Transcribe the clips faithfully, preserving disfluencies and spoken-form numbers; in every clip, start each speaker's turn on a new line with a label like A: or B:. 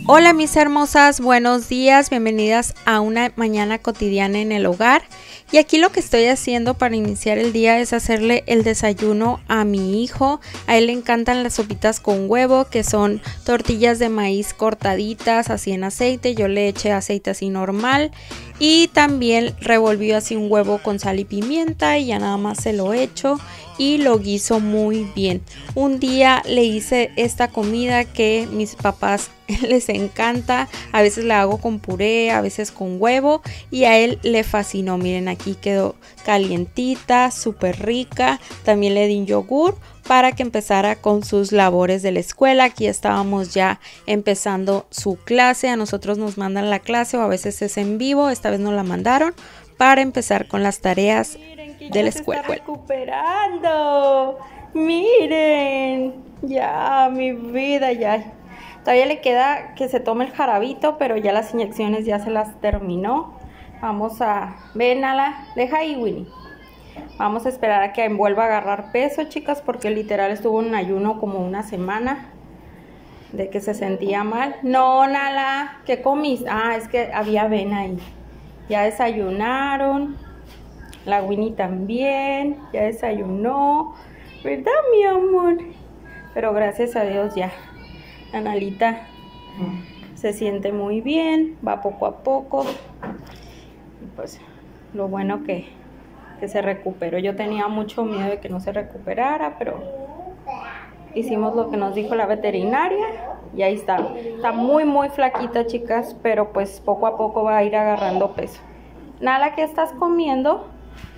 A: Hola mis hermosas, buenos días, bienvenidas a una mañana cotidiana en el hogar. Y aquí lo que estoy haciendo para iniciar el día es hacerle el desayuno a mi hijo. A él le encantan las sopitas con huevo, que son tortillas de maíz cortaditas así en aceite. Yo le eché aceite así normal y también revolvió así un huevo con sal y pimienta y ya nada más se lo echo y lo guiso muy bien. Un día le hice esta comida que mis papás les encanta, a veces la hago con puré, a veces con huevo y a él le fascinó. Miren, aquí quedó calientita, súper rica. También le di un yogur para que empezara con sus labores de la escuela. Aquí estábamos ya empezando su clase, a nosotros nos mandan la clase o a veces es en vivo, esta vez nos la mandaron para empezar con las tareas de la escuela.
B: Se está recuperando. Miren, ya mi vida, ya. Todavía le queda que se tome el jarabito, pero ya las inyecciones ya se las terminó. Vamos a... Ven, Ala, deja ahí, Winnie. Vamos a esperar a que vuelva a agarrar peso, chicas, porque literal estuvo en ayuno como una semana de que se sentía mal. No, Nala, ¿qué comiste? Ah, es que había avena ahí. Ya desayunaron. La Winnie también, ya desayunó, ¿verdad, mi amor? Pero gracias a Dios ya, Analita se siente muy bien, va poco a poco. Y pues lo bueno que, que se recuperó. Yo tenía mucho miedo de que no se recuperara, pero hicimos lo que nos dijo la veterinaria y ahí está. Está muy muy flaquita, chicas, pero pues poco a poco va a ir agarrando peso. Nala, ¿qué estás comiendo?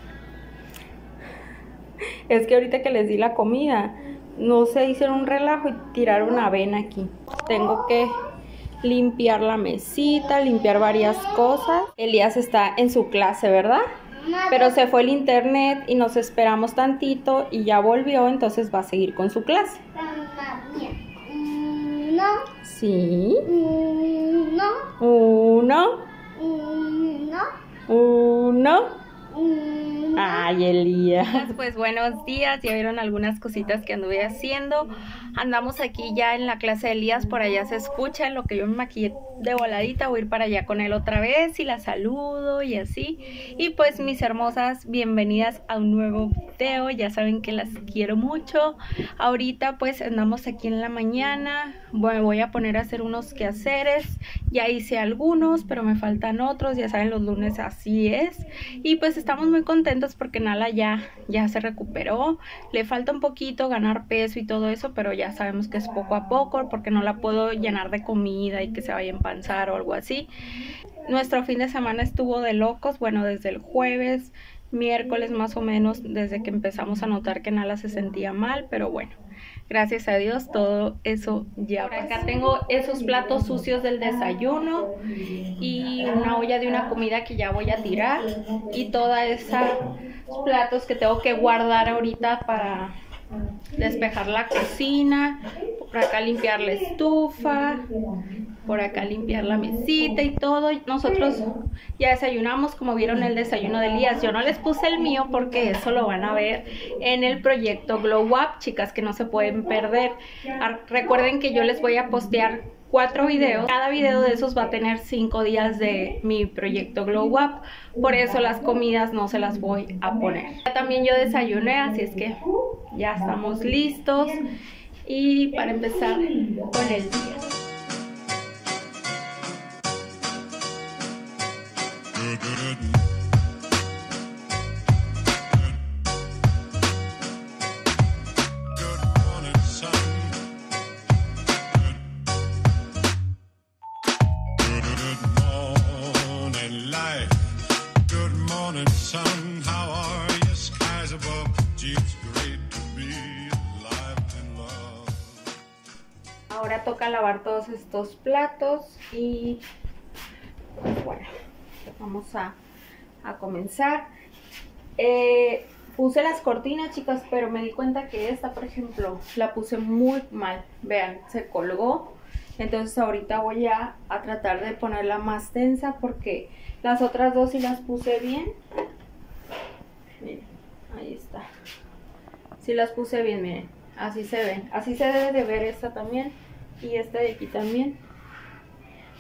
B: Es que ahorita que les di la comida, no se hicieron un relajo y tiraron avena aquí. Tengo que limpiar la mesita, limpiar varias cosas. Elías está en su clase, ¿verdad? Pero se fue el internet y nos esperamos tantito y ya volvió, entonces va a seguir con su clase.
C: Uno.
B: Sí.
C: Uno.
B: Uno.
C: Uno.
B: Uno.
C: Uno.
B: Ay, Elías.
A: Pues buenos días, ya vieron algunas cositas que anduve haciendo. Andamos aquí ya en la clase de Elías, por allá se escucha lo que yo me maquillé de voladita. Voy a ir para allá con él otra vez y la saludo y así. Y pues mis hermosas, bienvenidas a un nuevo video, ya saben que las quiero mucho. Ahorita pues andamos aquí en la mañana, bueno, voy a poner a hacer unos quehaceres. Ya hice algunos, pero me faltan otros, ya saben, los lunes así es. Y pues estamos muy contentos porque Nala ya, ya se recuperó. Le falta un poquito ganar peso y todo eso, pero ya sabemos que es poco a poco porque no la puedo llenar de comida y que se vaya a empanzar o algo así. Nuestro fin de semana estuvo de locos, bueno, desde el jueves, miércoles más o menos, desde que empezamos a notar que Nala se sentía mal, pero bueno, gracias a Dios todo eso ya pasó. Acá tengo esos platos sucios del desayuno y una olla de una comida que ya voy a tirar y toda esos platos que tengo que guardar ahorita para despejar la cocina. Por acá limpiar la estufa, por acá limpiar la mesita y todo. Nosotros ya desayunamos, como vieron el desayuno de Elías. Yo no les puse el mío porque eso lo van a ver en el proyecto Glow Up, chicas, que no se pueden perder. Recuerden que yo les voy a postear cuatro videos. Cada video de esos va a tener cinco días de mi proyecto Glow Up. Por eso las comidas no se las voy a poner. También yo desayuné, así es que ya estamos listos. Y para empezar con el día. Ahora toca lavar todos estos platos y pues bueno, vamos a, a comenzar. Eh, puse las cortinas, chicas, pero me di cuenta que esta, por ejemplo, la puse muy mal. Vean, se colgó. Entonces ahorita voy a, a tratar de ponerla más tensa porque las otras dos sí las puse bien. Miren, ahí está. Sí las puse bien, miren. Así se ven. Así se debe de ver esta también. Y esta de aquí también.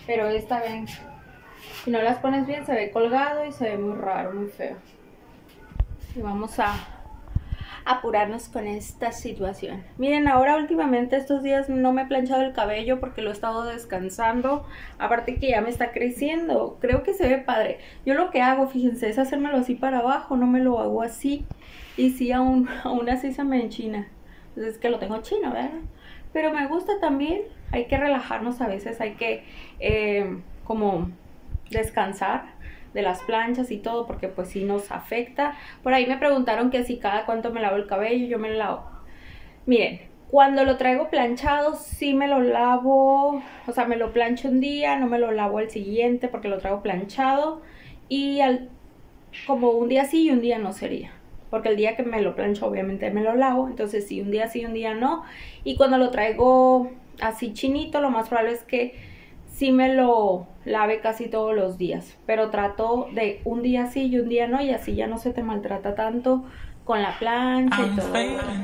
B: Pero esta, ven, si no las pones bien se ve colgado y se ve muy raro, muy feo. Y vamos a apurarnos con esta situación. Miren, ahora últimamente estos días no me he planchado el cabello porque lo he estado descansando. Aparte que ya me está creciendo. Creo que se ve padre. Yo lo que hago, fíjense, es hacérmelo así para abajo. No me lo hago así. Y sí, aún, aún así se me enchina. Entonces es que lo tengo chino, ¿verdad? Pero me gusta también. Hay que relajarnos a veces. Hay que eh, como descansar de las planchas y todo, porque pues sí nos afecta. Por ahí me preguntaron que si cada cuánto me lavo el cabello. Yo me lo lavo, miren, cuando lo traigo planchado sí me lo lavo, o sea, me lo plancho un día, no me lo lavo el siguiente porque lo traigo planchado, y al, como un día sí y un día no sería, porque el día que me lo plancho obviamente me lo lavo. Entonces sí, un día sí y un día no. Y cuando lo traigo así chinito, lo más probable es que sí me lo lave casi todos los días, pero trato de un día sí y un día no, y así ya no se te maltrata tanto con la plancha y todo.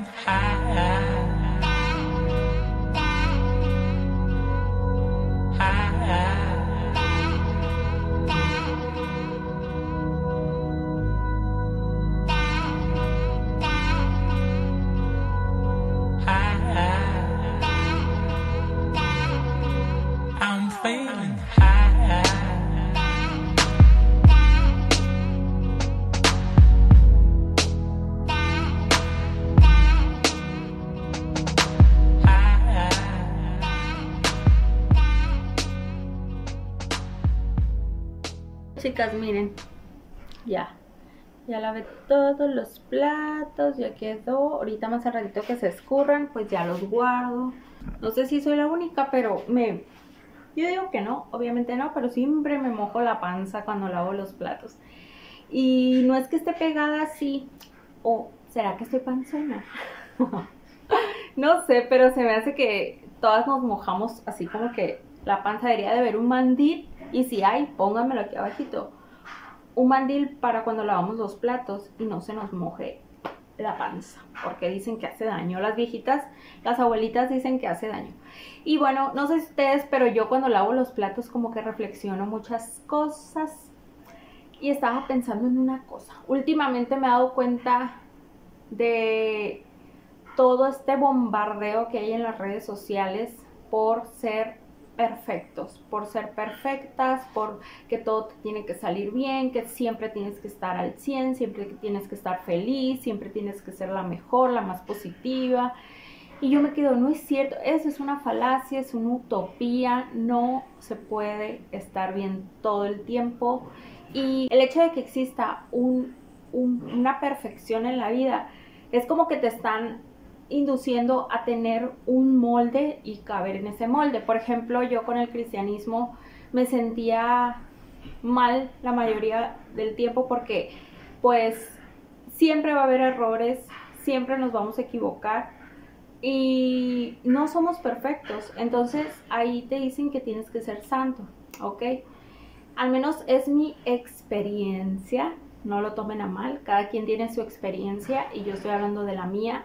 B: Chicas, miren, ya, ya lavé todos los platos, ya quedó. Ahorita más al ratito que se escurran, pues ya los guardo. No sé si soy la única, pero me, yo digo que no, obviamente no, pero siempre me mojo la panza cuando lavo los platos. Y no es que esté pegada así, o ¿será que estoy panzona? No sé, pero se me hace que todas nos mojamos así, como que la panza debería de haber un mandil. Y si hay, pónganmelo aquí abajito. Un mandil para cuando lavamos los platos y no se nos moje la panza, porque dicen que hace daño. Las viejitas, las abuelitas dicen que hace daño. Y bueno, no sé ustedes, pero yo cuando lavo los platos como que reflexiono muchas cosas. Y estaba pensando en una cosa. Últimamente me he dado cuenta de todo este bombardeo que hay en las redes sociales por ser perfectos, por ser perfectas, por que todo te tiene que salir bien, que siempre tienes que estar al cien, siempre que tienes que estar feliz, siempre tienes que ser la mejor, la más positiva. Y yo me quedo, no es cierto, eso es una falacia, es una utopía, no se puede estar bien todo el tiempo. Y el hecho de que exista un, un, una perfección en la vida es como que te están induciendo a tener un molde y caber en ese molde. Por ejemplo, yo con el cristianismo me sentía mal la mayoría del tiempo porque pues siempre va a haber errores, siempre nos vamos a equivocar y no somos perfectos. Entonces ahí te dicen que tienes que ser santo, ¿ok? Al menos es mi experiencia, no lo tomen a mal, cada quien tiene su experiencia y yo estoy hablando de la mía.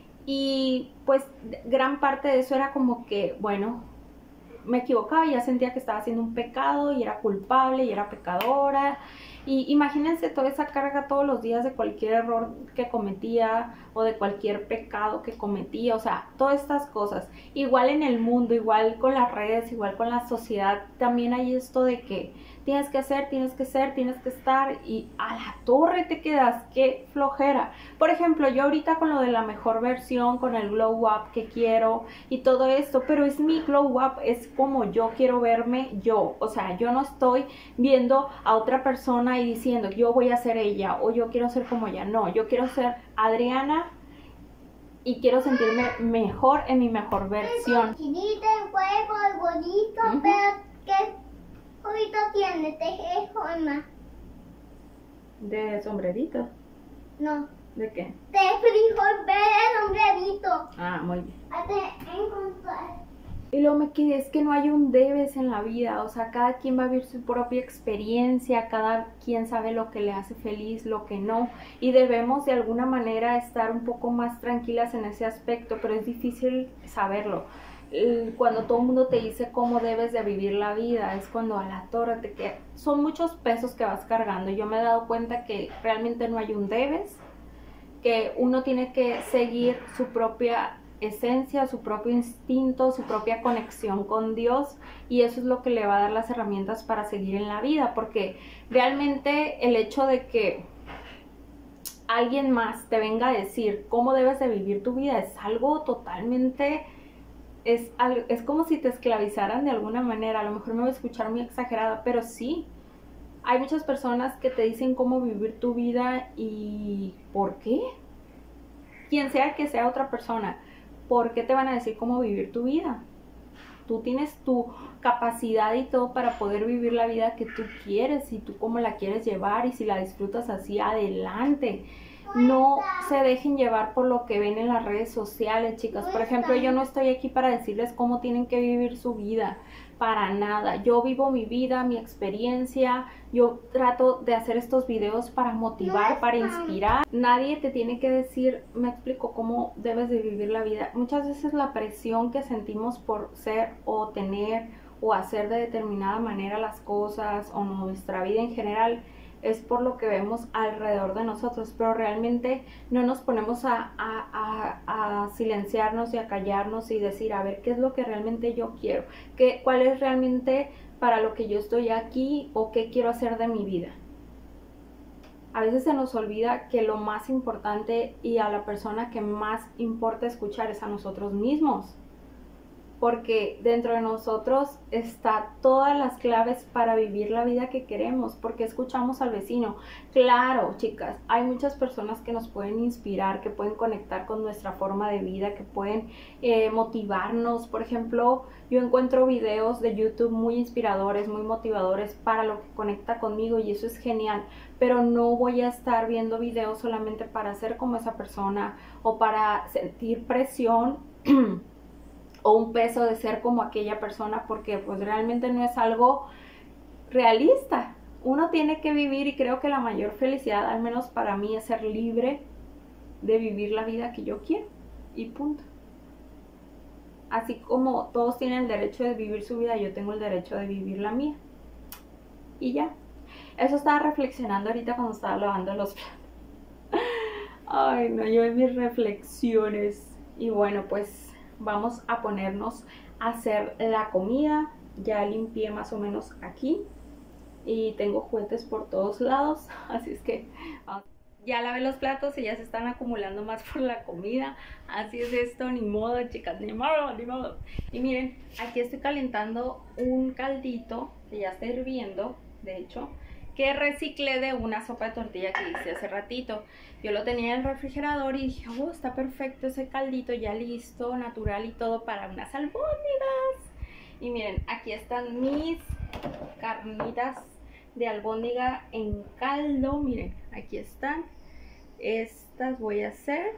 B: Y pues gran parte de eso era como que, bueno, me equivocaba y ya sentía que estaba haciendo un pecado y era culpable y era pecadora. Y imagínense toda esa carga todos los días de cualquier error que cometía o de cualquier pecado que cometía, o sea, todas estas cosas. Igual en el mundo, igual con las redes, igual con la sociedad, también hay esto de que tienes que hacer, tienes que ser, tienes que estar y a la torre te quedas, qué flojera. Por ejemplo, yo ahorita con lo de la mejor versión, con el glow up que quiero y todo esto, pero es mi glow up, es como yo quiero verme yo, o sea, yo no estoy viendo a otra persona y diciendo yo voy a ser ella o yo quiero ser como ella, no, yo quiero ser Adriana y quiero sentirme mejor en mi mejor versión.
C: Chinita, el huevo, el bonito, uh-huh. Pero ¿qué bonito tiene? ¿Te es forma?
B: ¿De sombrerito?
C: No.
B: ¿De qué?
C: De frijol verde, sombrerito.
B: Ah, muy bien.
C: Te encontrar.
B: Y luego me quedé, es que no hay un debes en la vida, o sea, cada quien va a vivir su propia experiencia, cada quien sabe lo que le hace feliz, lo que no, y debemos de alguna manera estar un poco más tranquilas en ese aspecto, pero es difícil saberlo.
A: cuando todo el mundo te dice cómo debes de vivir la vida, es cuando a la torre te queda. Son muchos pesos que vas cargando. Yo me he dado cuenta que realmente no hay un debes, que uno tiene que seguir su propia esencia, su propio instinto, su propia conexión con Dios, y eso es lo que le va a dar las herramientas para seguir en la vida, porque realmente el hecho de que alguien más te venga a decir cómo debes de vivir tu vida es algo totalmente, es, es como si te esclavizaran de alguna manera. A lo mejor me voy a escuchar muy exagerada, pero sí, hay muchas personas que te dicen cómo vivir tu vida. ¿Y por qué? Quien sea que sea otra persona, ¿por qué te van a decir cómo vivir tu vida? Tú tienes tu capacidad y todo para poder vivir la vida que tú quieres, y tú cómo la quieres llevar, y si la disfrutas así, adelante. No se dejen llevar por lo que ven en las redes sociales, chicas. Por ejemplo, yo no estoy aquí para decirles cómo tienen que vivir su vida, para nada. Yo vivo mi vida, mi experiencia. Yo trato de hacer estos videos para motivar, para inspirar. Nadie te tiene que decir, me explico, cómo debes de vivir la vida. Muchas veces la presión que sentimos por ser o tener o hacer de determinada manera las cosas, o nuestra vida en general, es por lo que vemos alrededor de nosotros, pero realmente no nos ponemos a, a, a, a silenciarnos y a callarnos y decir, a ver, ¿qué es lo que realmente yo quiero? ¿Qué, cuál es realmente para lo que yo estoy aquí, o qué quiero hacer de mi vida? A veces se nos olvida que lo más importante y a la persona que más importa escuchar es a nosotros mismos. Porque dentro de nosotros está todas las claves para vivir la vida que queremos. Porque escuchamos al vecino. Claro, chicas, hay muchas personas que nos pueden inspirar, que pueden conectar con nuestra forma de vida, que pueden eh, motivarnos. Por ejemplo, yo encuentro videos de YouTube muy inspiradores, muy motivadores para lo que conecta conmigo, y eso es genial. Pero no voy a estar viendo videos solamente para ser como esa persona, o para sentir presión o un peso de ser como aquella persona, porque pues realmente no es algo realista. Uno tiene que vivir, y creo que la mayor felicidad, al menos para mí, es ser libre de vivir la vida que yo quiero, y punto. Así como todos tienen el derecho de vivir su vida, yo tengo el derecho de vivir la mía. Y ya. Eso estaba reflexionando ahorita cuando estaba lavando los platos. Ay, no, yo en mis reflexiones. Y bueno, pues vamos a ponernos a hacer la comida. Ya limpié más o menos aquí y tengo juguetes por todos lados, así es que vamos. Ya lavé los platos y ya se están acumulando más por la comida. Así es esto, ni modo, chicas, ni modo, ni modo. Y miren, aquí estoy calentando un caldito que ya está hirviendo, de hecho, que reciclé de una sopa de tortilla que hice hace ratito. Yo lo tenía en el refrigerador y dije, oh, está perfecto ese caldito, ya listo, natural y todo para unas albóndigas. Y miren, aquí están mis carnitas de albóndiga en caldo. Miren, aquí están. Estas voy a hacer.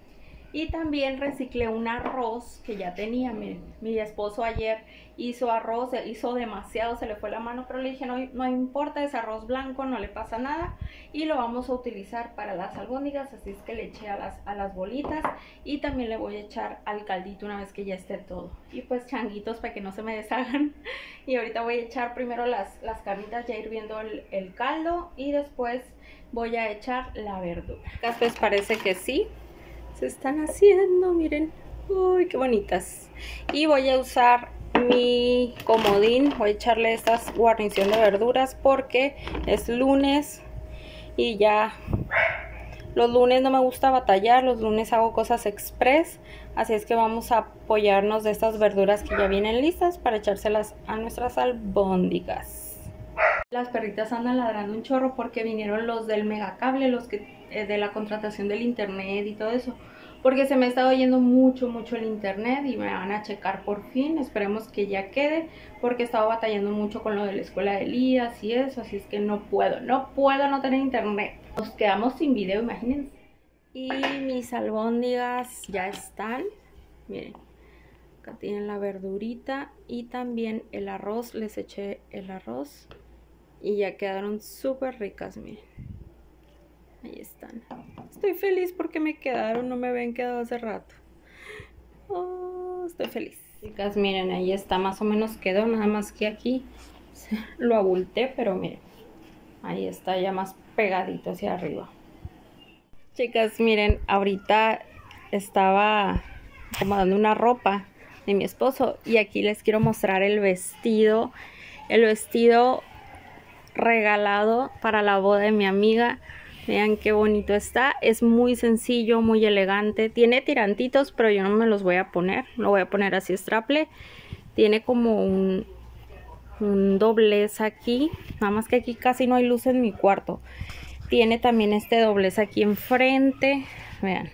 A: Y también reciclé un arroz que ya tenía. Miren, mi esposo ayer hizo arroz, hizo demasiado, se le fue la mano, pero le dije, no, no importa, es arroz blanco, no le pasa nada. Y lo vamos a utilizar para las albóndigas, así es que le eché a las, a las bolitas. Y también le voy a echar al caldito una vez que ya esté todo. Y pues changuitos para que no se me deshagan. Y ahorita voy a echar primero las, las carnitas, ya hirviendo el, el caldo, y después voy a echar la verdura. Acá pues parece que sí se están haciendo, miren, uy, qué bonitas. Y voy a usar mi comodín, voy a echarle estas guarnición de verduras porque es lunes y ya los lunes no me gusta batallar, los lunes hago cosas express, así es que vamos a apoyarnos de estas verduras que ya vienen listas para echárselas a nuestras albóndigas. Las perritas andan ladrando un chorro porque vinieron los del megacable, los que eh, de la contratación del internet y todo eso, porque se me ha estado yendo mucho mucho el internet y me van a checar por fin. Esperemos que ya quede, porque he estado batallando mucho con lo de la escuela de Elías y eso, así es que no puedo, no puedo no tener internet. Nos quedamos sin video, imagínense. Y mis albóndigas ya están, miren, acá tienen la verdurita y también el arroz, les eché el arroz y ya quedaron súper ricas, miren. Ahí están. Estoy feliz porque me quedaron, no me habían quedado hace rato. Oh, estoy feliz.
B: Chicas, miren, ahí está, más o menos quedó, nada más que aquí lo abulté, pero miren, ahí está ya más pegadito hacia arriba. Chicas, miren, ahorita estaba acomodando una ropa de mi esposo y aquí les quiero mostrar el vestido, el vestido regalado para la boda de mi amiga. Vean qué bonito está, es muy sencillo, muy elegante, tiene tirantitos, pero yo no me los voy a poner, lo voy a poner así straple. Tiene como un, un doblez aquí, nada más que aquí casi no hay luz en mi cuarto. Tiene también este doblez aquí enfrente, vean,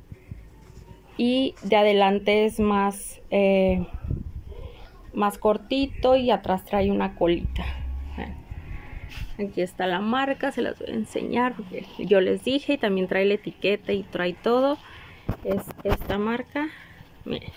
B: y de adelante es más, eh, más cortito y atrás trae una colita. Vean. Aquí está la marca, se las voy a enseñar porque yo les dije, y también trae la etiqueta y trae todo. Es esta marca, miren,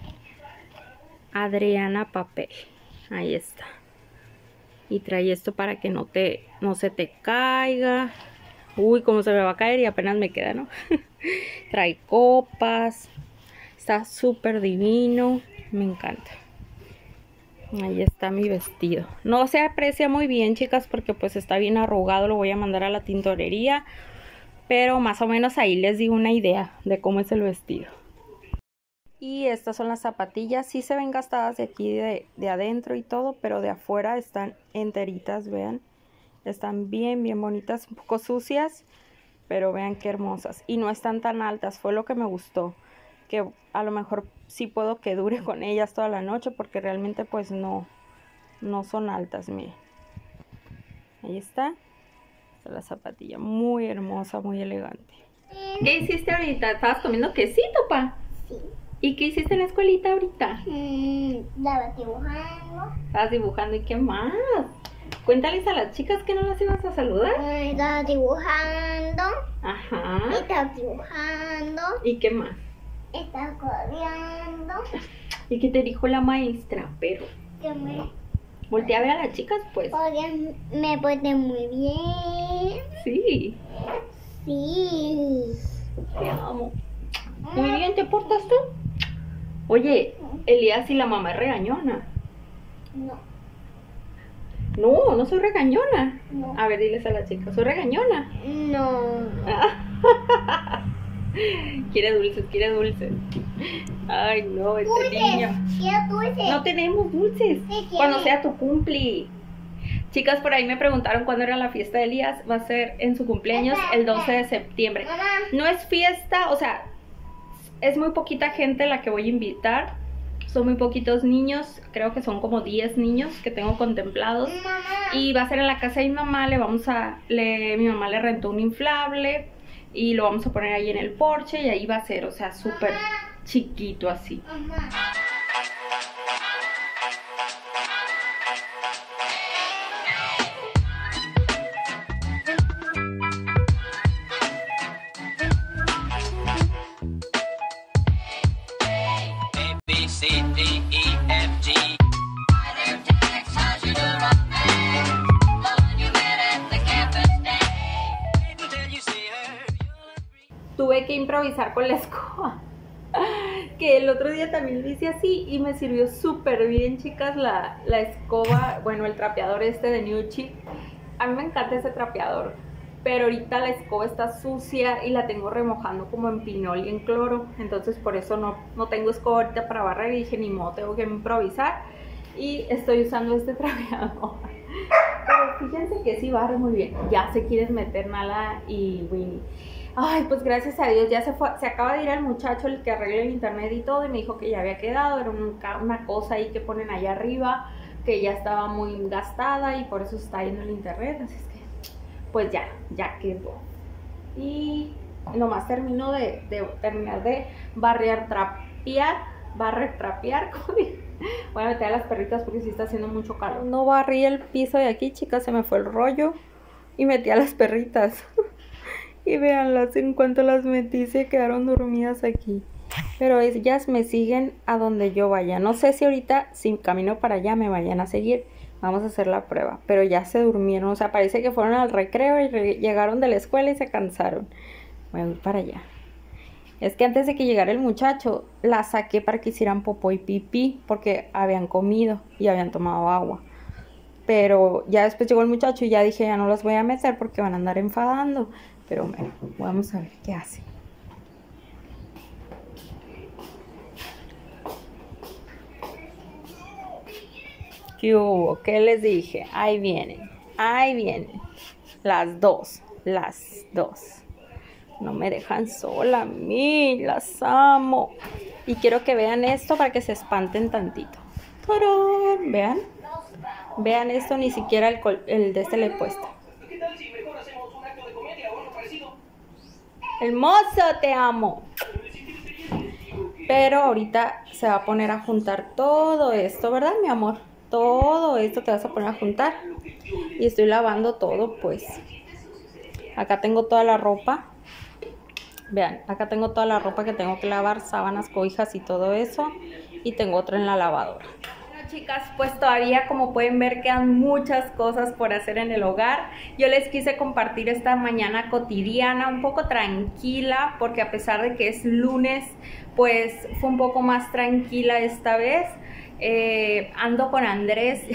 B: Adriana Papel, ahí está. Y trae esto para que no te, no se te caiga. Uy, cómo se me va a caer y apenas me queda, ¿no? Trae copas, está súper divino, me encanta. Ahí está mi vestido. No se aprecia muy bien, chicas, porque pues está bien arrugado. Lo voy a mandar a la tintorería. Pero más o menos ahí les di una idea de cómo es el vestido. Y estas son las zapatillas. Sí se ven gastadas de aquí de, de adentro y todo, pero de afuera están enteritas, vean. Están bien, bien bonitas, un poco sucias, pero vean qué hermosas. Y no están tan altas, fue lo que me gustó. Que a lo mejor sí puedo que dure con ellas toda la noche, porque realmente pues no, no son altas, miren. Ahí está. Está la zapatilla, muy hermosa, muy elegante. ¿Qué hiciste ahorita? ¿Estabas comiendo quesito, pa?
C: Sí.
B: ¿Y qué hiciste en la escuelita ahorita?
C: Mm, estaba dibujando.
B: Estabas dibujando, ¿y qué más? Cuéntales a las chicas que no las ibas a saludar.
C: Mm, estaba dibujando.
B: Ajá.
C: Estaba dibujando.
B: ¿Y qué más?
C: Estaba corriendo.
B: ¿Y qué te dijo la maestra? Pero
C: Que me,
B: voltea a ver a las chicas, pues.
C: porque me porté muy bien.
B: Sí,
C: Sí.
B: te amo. Muy bien, ¿te portas tú? Oye, Elías y la mamá es regañona.
C: No,
B: No, no soy regañona.
C: no.
B: A ver, diles a las chicas, soy regañona.
C: No.
B: Quiere dulces, quiere dulces. Ay, no, este
C: Dulces.
B: niño.
C: Quiero dulces.
B: No tenemos dulces.
C: Sí,
B: Cuando
C: quiero.
B: sea tu cumple. Chicas, por ahí me preguntaron cuándo era la fiesta de Elías. Va a ser en su cumpleaños el doce de septiembre.
C: Mamá.
B: No es fiesta, o sea, es muy poquita gente la que voy a invitar. Son muy poquitos niños, creo que son como diez niños que tengo contemplados.
C: Mamá.
B: Y va a ser en la casa de mi mamá, le vamos a, le, mi mamá le rentó un inflable y lo vamos a poner ahí en el porche y ahí va a ser, o sea, súper chiquito así.
C: Mamá.
D: B, C, D, E, F, G.
B: Tuve que improvisar con la escoba, que el otro día también lo hice así y me sirvió súper bien, chicas, la, la escoba, bueno, el trapeador este de New Chic. A mí me encanta ese trapeador, pero ahorita la escoba está sucia y la tengo remojando como en pinol y en cloro, entonces por eso no, no tengo escoba ahorita para barrer y dije, ni modo, tengo que improvisar y estoy usando este trapeador. Pero fíjense que sí barre muy bien. Ya se quieren meter Nala y Winnie. Ay, pues gracias a Dios, ya se fue, se acaba de ir el muchacho, el que arregla el internet y todo, y me dijo que ya había quedado, era un, una cosa ahí que ponen allá arriba, que ya estaba muy gastada y por eso se está yendo el internet, así es que, pues ya, ya quedó. Y nomás termino de, de terminar de barrer, trapear, barrer, trapear, como dije. Voy a meter a las perritas porque sí está haciendo mucho calor. No barrí el piso de aquí, chicas, se me fue el rollo y metí a las perritas. Y véanlas, en cuanto las metí se quedaron dormidas aquí. Pero ellas me siguen a donde yo vaya. No sé si ahorita, si camino para allá, me vayan a seguir. Vamos a hacer la prueba. Pero ya se durmieron, o sea, parece que fueron al recreo y re llegaron de la escuela y se cansaron. Voy a ir para allá. Es que antes de que llegara el muchacho, la saqué para que hicieran popó y pipí, porque habían comido y habían tomado agua. Pero ya después llegó el muchacho y ya dije, ya no los voy a meter porque van a andar enfadando. Pero bueno, vamos a ver qué hace. ¿Qué hubo? ¿Qué les dije? Ahí vienen, ahí vienen. Las dos, las dos. No me dejan sola a mí, las amo. Y quiero que vean esto para que se espanten tantito. ¡Tarán! ¿Vean? Vean esto, ni siquiera el, el de este le he puesto. Hermoso, te amo. Pero ahorita se va a poner a juntar todo esto, ¿verdad, mi amor? Todo esto te vas a poner a juntar. Y estoy lavando todo, pues. Acá tengo toda la ropa. Vean, acá tengo toda la ropa que tengo que lavar, sábanas, cobijas y todo eso. Y tengo otra en la lavadora. Bueno, chicas, pues todavía, como pueden ver, quedan muchas cosas por hacer en el hogar. Yo les quise compartir esta mañana cotidiana, un poco tranquila, porque a pesar de que es lunes, pues fue un poco más tranquila esta vez. Eh, ando con Andrés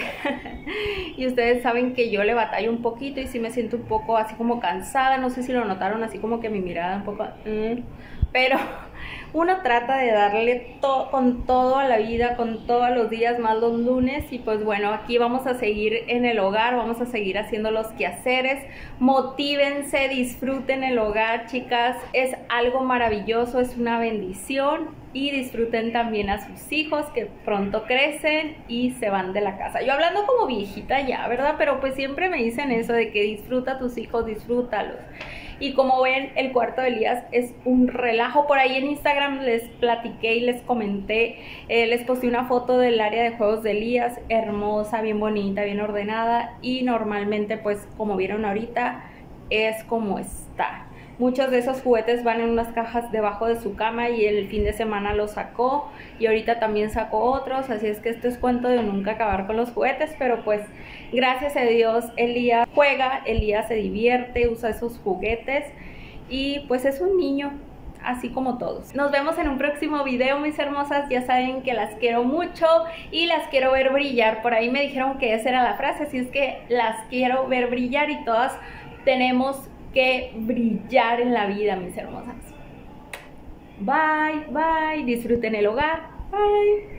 B: y ustedes saben que yo le batallo un poquito y sí me siento un poco así como cansada, no sé si lo notaron, así como que mi mirada un poco mm, pero uno trata de darle to con todo a la vida, con todos los días, más los lunes. Y pues bueno, aquí vamos a seguir en el hogar, vamos a seguir haciendo los quehaceres. Motívense, disfruten el hogar, chicas, es algo maravilloso, es una bendición. Y disfruten también a sus hijos, que pronto crecen y se van de la casa. Yo hablando como viejita ya, ¿verdad? Pero pues siempre me dicen eso de que disfruta a tus hijos, disfrútalos. Y como ven, el cuarto de Elías es un relajo. Por ahí en Instagram les platiqué y les comenté, eh, les posté una foto del área de juegos de Elías, hermosa, bien bonita, bien ordenada. Y normalmente, pues como vieron ahorita, es como está. Muchos de esos juguetes van en unas cajas debajo de su cama y el fin de semana los sacó y ahorita también sacó otros, así es que esto es cuento de nunca acabar con los juguetes. Pero pues gracias a Dios Elías juega, Elías se divierte, usa esos juguetes y pues es un niño así como todos. Nos vemos en un próximo video, mis hermosas. Ya saben que las quiero mucho y las quiero ver brillar. Por ahí me dijeron que esa era la frase, así es que las quiero ver brillar y todas tenemos que brillar en la vida, mis hermosas. Bye, bye, disfruten el hogar, bye.